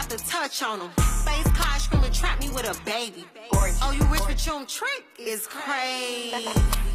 to touch on them. Face card screaming, trap me with a baby. Oh, you rich but you don't trick? It's crazy.